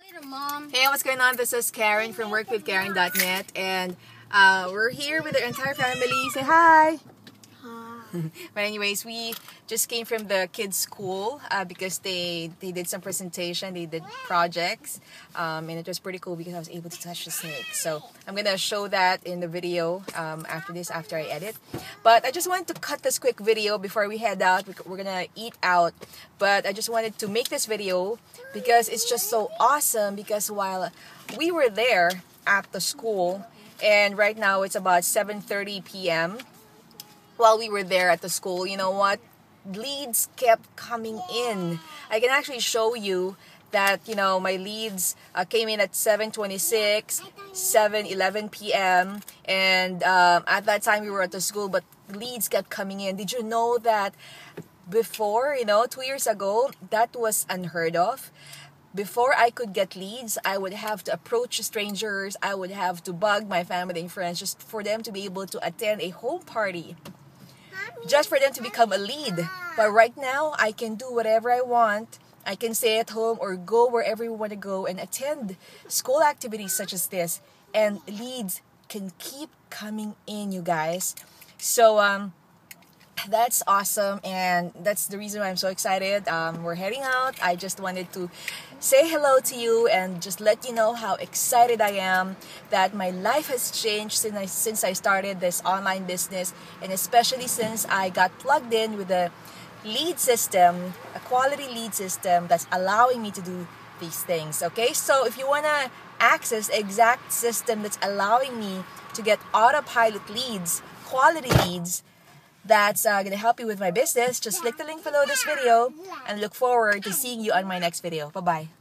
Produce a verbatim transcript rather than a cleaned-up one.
Mom. Hey, what's going on? This is Karen from work with karen dot net, and uh, we're here with our entire family. Say hi! But anyways, we just came from the kids' school uh, because they they did some presentation, they did projects, um, and it was pretty cool because I was able to touch the snake. So I'm gonna show that in the video um, after this, after I edit. But I just wanted to cut this quick video before we head out. We're gonna eat out, but I just wanted to make this video because it's just so awesome. Because while we were there at the school, and right now it's about seven thirty p m while we were there at the school, you know what? Leads kept coming in. I can actually show you that, you know, my leads uh, came in at seven twenty-six, seven eleven p m And um, at that time we were at the school, but leads kept coming in. Did you know that before, you know, two years ago, that was unheard of? Before I could get leads, I would have to approach strangers. I would have to bug my family and friends just for them to be able to attend a home party, just for them to become a lead. But right now, I can do whatever I want. I can stay at home or go wherever we want to go and attend school activities such as this. And leads can keep coming in, you guys. So, um, that's awesome, and that's the reason why I'm so excited. Um, we're heading out. I just wanted to say hello to you and just let you know how excited I am that my life has changed since I, since I started this online business, and especially since I got plugged in with a lead system, a quality lead system that's allowing me to do these things. Okay, so if you want to access the exact system that's allowing me to get autopilot leads, quality leads, that's uh, going to help you with my business, just click the link below this video and look forward to seeing you on my next video. Bye-bye.